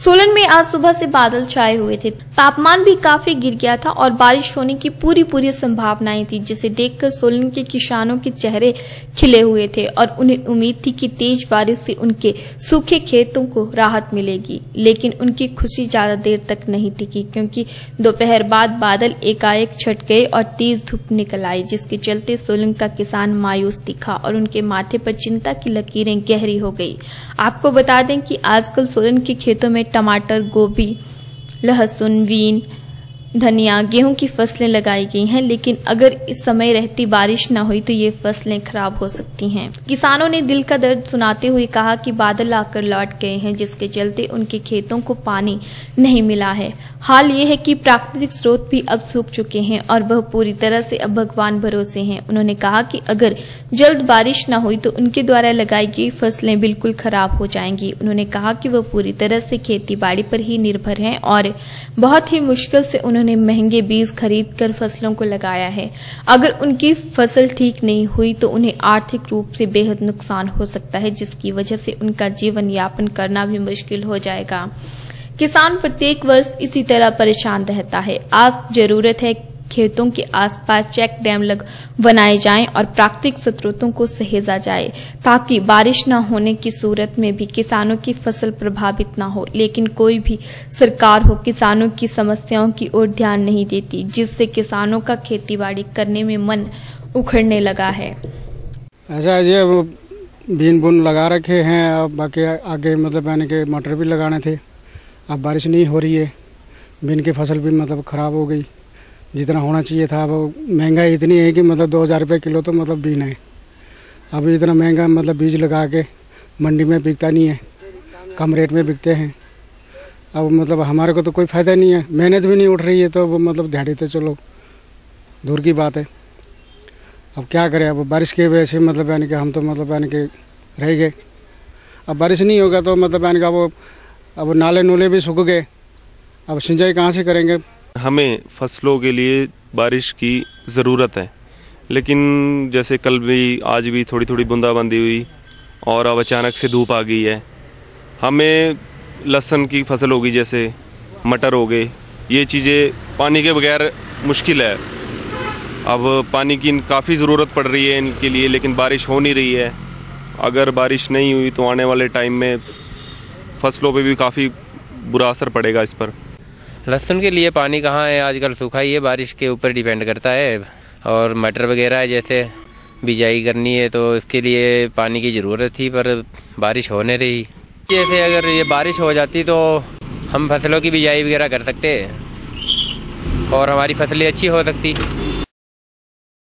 सोलन में आज सुबह से बादल छाए हुए थे। तापमान भी काफी गिर गया था और बारिश होने की पूरी संभावनाएं थी, जिसे देखकर सोलन के किसानों के चेहरे खिले हुए थे और उन्हें उम्मीद थी कि तेज बारिश से उनके सूखे खेतों को राहत मिलेगी। लेकिन उनकी खुशी ज्यादा देर तक नहीं टिकी, क्योंकि दोपहर बाद बादल एकाएक छट गए और तेज धूप निकल आई, जिसके चलते सोलन का किसान मायूस दिखा और उनके माथे पर चिंता की लकीरें गहरी हो गई। आपको बता दें कि आजकल सोलन के खेतों में टमाटर, गोभी, लहसुन, बीन, धनिया, गेहूं की फसलें लगाई गई हैं, लेकिन अगर इस समय रहती बारिश न हुई तो ये फसलें खराब हो सकती हैं। किसानों ने दिल का दर्द सुनाते हुए कहा कि बादल आकर लौट गए हैं, जिसके चलते उनके खेतों को पानी नहीं मिला है। हाल ये है कि प्राकृतिक स्रोत भी अब सूख चुके हैं और वह पूरी तरह से अब भगवान भरोसे हैं। उन्होंने कहा कि अगर जल्द बारिश न हुई तो उनके द्वारा लगाई गई फसलें बिल्कुल खराब हो जाएंगी। उन्होंने कहा कि वह पूरी तरह से खेती बाड़ी पर ही निर्भर हैं और बहुत ही मुश्किल से उन्होंने महंगे बीज खरीदकर फसलों को लगाया है। अगर उनकी फसल ठीक नहीं हुई तो उन्हें आर्थिक रूप से बेहद नुकसान हो सकता है, जिसकी वजह से उनका जीवन यापन करना भी मुश्किल हो जाएगा। किसान प्रत्येक वर्ष इसी तरह परेशान रहता है। आज जरूरत है खेतों के आसपास चेक डैम बनाए जाएं और प्राकृतिक स्रोतों को सहेजा जाए, ताकि बारिश न होने की सूरत में भी किसानों की फसल प्रभावित न हो। लेकिन कोई भी सरकार हो किसानों की समस्याओं की ओर ध्यान नहीं देती, जिससे किसानों का खेतीबाड़ी करने में मन उखड़ने लगा है। ऐसा ये बीन बुन लगा रखे हैं, अब बाकी आगे मतलब यानी कि मटर भी लगाने थे। अब बारिश नहीं हो रही है, बीन की फसल भी मतलब खराब हो गई। जितना होना चाहिए था, वो महंगाई इतनी है कि मतलब 2000 रुपये किलो तो मतलब बीन है। अब इतना महंगा मतलब बीज लगा के मंडी में बिकता नहीं है, कम रेट में बिकते हैं। अब मतलब हमारे को तो कोई फायदा नहीं है, मेहनत भी नहीं उठ रही है, तो वो मतलब दिहाड़ी तो चलो दूर की बात है। अब क्या करें, अब बारिश की वजह से मतलब यानी कि हम तो मतलब यानी कि रह गए। अब बारिश नहीं होगा तो मतलब यानी कि अब नाले नूले भी सूख गए, अब सिंचाई कहाँ से करेंगे। हमें फसलों के लिए बारिश की ज़रूरत है, लेकिन जैसे कल भी आज भी थोड़ी बूंदाबांदी हुई और अब अचानक से धूप आ गई है। हमें लहसुन की फसल होगी, जैसे मटर हो गए, ये चीज़ें पानी के बगैर मुश्किल है। अब पानी की काफ़ी ज़रूरत पड़ रही है इनके लिए, लेकिन बारिश हो नहीं रही है। अगर बारिश नहीं हुई तो आने वाले टाइम में फसलों पे भी काफ़ी बुरा असर पड़ेगा इस पर। लहसुन के लिए पानी कहाँ है, आजकल सूखा ही है, बारिश के ऊपर डिपेंड करता है। और मटर वगैरह है, जैसे बिजाई करनी है तो इसके लिए पानी की ज़रूरत थी, पर बारिश हो नहीं रही। जैसे अगर ये बारिश हो जाती तो हम फसलों की बिजाई वगैरह कर सकते और हमारी फसलें अच्छी हो सकती।